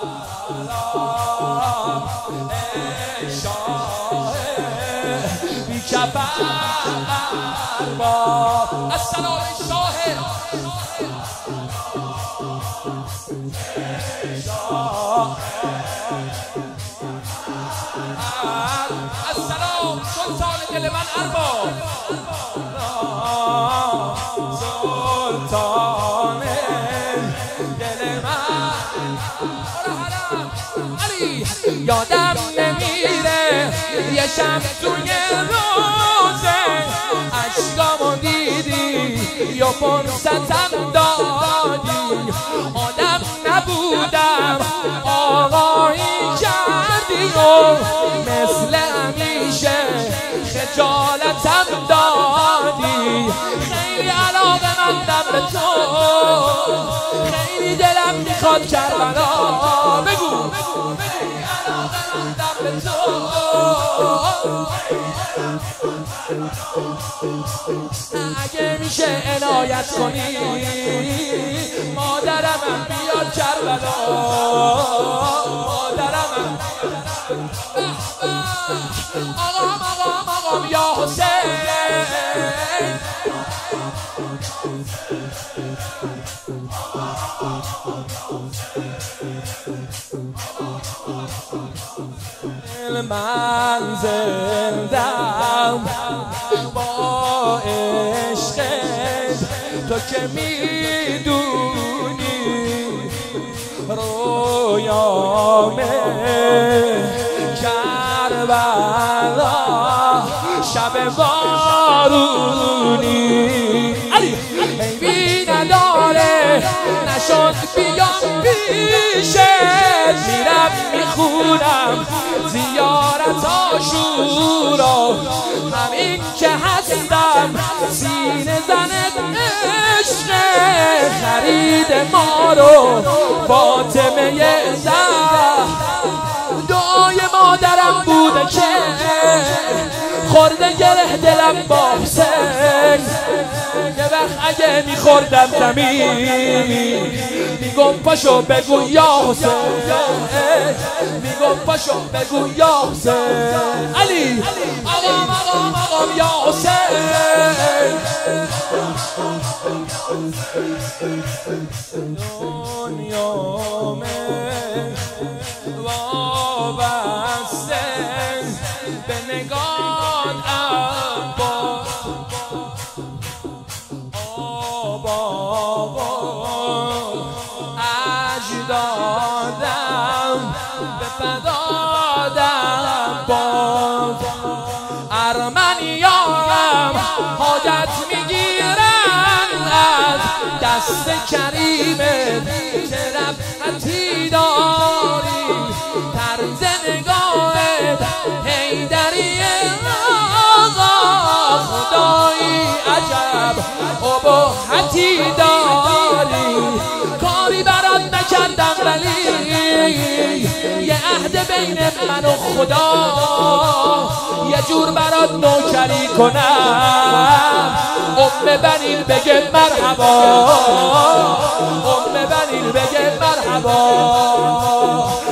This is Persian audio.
السلام شاهد السلام سلطان دل من ارباب سلطان دل من علی یادم نمیره یه شب توی روزه عشقامو دیدی یا فرصتم دادی آدم نبودم آقایی کردی و مثل همیشه خجالتم دادی خیلی علاقه مندم به تو خیلی دلم میخواد کربلا بگو خیلی علاقه مندم به تو اگه میشه عنایت کنی مادرمم بیاد کربلا مادرمم آقام یا حسین من زندم با عشقت تو که میدونی رویامه کربلا شب بارونی عیبی نداره نشد بیام پیشت میرم میخونم زیارت آشورا همین که هستم سینه زنت عشق خرید ما رو فاطمه زهر دعای مادرم بوده که خورده گره دلم با حسین یه وقت اگه میخوردم زمین میگم پاشو بگو یا حسین میگم پاشو بگو یا حسین علی آقام یا حسین دنیا من وابسته به نگاه اجدادم به فدادم باز ارمنیام حاجت میگیرن از دست کریمت چه رفعتی داری طرز نگاهت حیدری آقا خدایی عجب ابهتی داری کاری برات نکردم ولی یه عهد بین من و خدا یه جور برات نوکری کنم ام بنیل بگه مرحبا ام بنیل بگه مرحبا